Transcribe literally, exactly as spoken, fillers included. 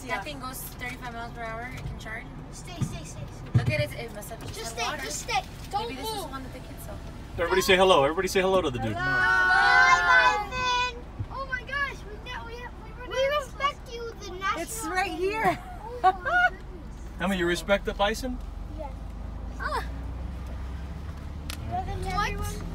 Yeah. That thing goes thirty-five miles per hour. It can charge. Stay, stay, stay. Look at it. It must have just, Just had stay, water. just stay. Don't Maybe move. this is one that the kids saw. Everybody say hello. Everybody say hello to the dude. Hi, Bison. Oh my gosh, we know we have, we, we respect you, the national. It's right here. Oh my goodness. How many you respect the bison? Yes. Ah. Doesn't everyone?